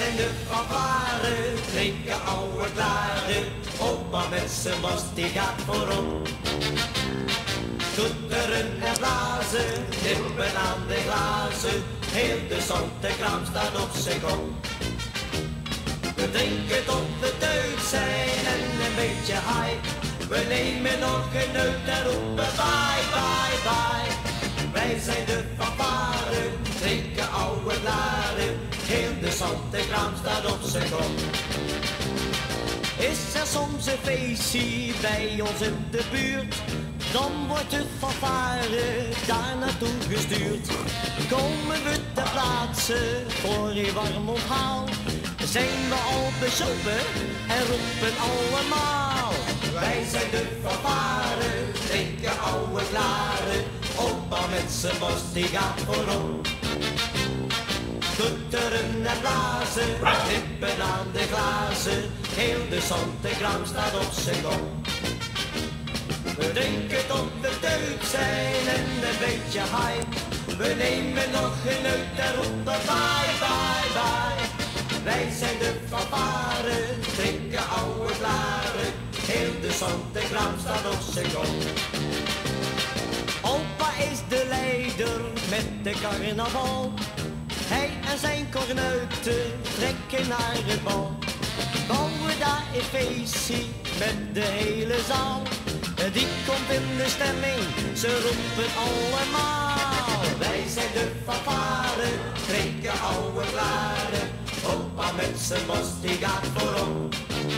zijn de fanfare, drinken oude klaren. Opa met zijn bas die gaat voorop. Toeteren en blazen, tippen aan de glazen. Heel de Zantekraam staat op zijn kop. We drinken tot we teut zijn en een beetje high. We nemen nog een neut en roepen bye, bye, bye. Wij zijn de fanfare, drinken oude klaren. Heel de Zantekraam staat op zijn kop. Is er soms een feestje bij ons in de buurt, dan wordt de fanfare daar naartoe gestuurd. Komen we ter plaatse voor je warm onthaal, zijn we al bezopen en roepen allemaal. Wij zijn de fanfare, drinken oude klaren. Opa met zijn bos die gaat voorop. Toeteren en blazen, tippen aan de glazen. Heel de Zantekraam staat op zijn kop. We drinken tot we teut zijn en een beetje high. We nemen nog een neut en roepen bye, bye, bye. Wij zijn de fanfare, drinken oude klaren. Heel de Zantekraam staat op zijn kop. Opa is de leider met de carnaval. Hij en zijn kornuiten trekken naar het bal. Bouwen daar een feestje met de hele zaal. Die komt in de stemming, ze roepen allemaal. Wij zijn de fanfare, drinken oude klaren. Opa met zijn bos die gaat voorop.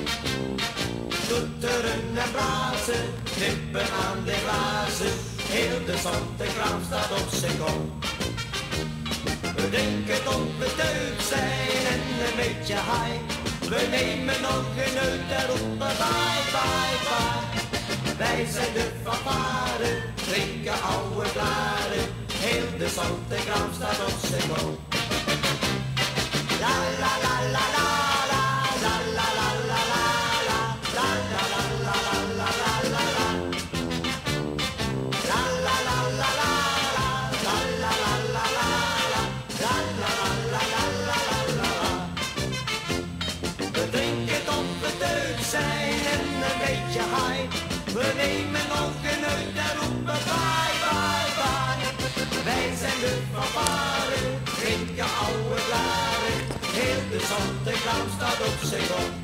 Toeteren en blazen, tippen aan de glazen. Heel de Zantekraam staat op zijn kop. We drinken tot we teut zijn en een beetje high. We nemen nog een neut en roepen bye, bye, bye. Wij zijn de fanfare, drinken oude klaren. Heel de Zantekraam staat op zijn kop. La la la la la la, la la la la la la, la la la la la la la la. La la la la la la, la la la la la la, la la la la la la la. We drinken tot we teut zijn en een beetje high. We nemen nog een neut en roepen bye, bye, bye. Wij zijn de fanfare, drinken oude klaren. Heel de Zantekraam staat op zijn kop.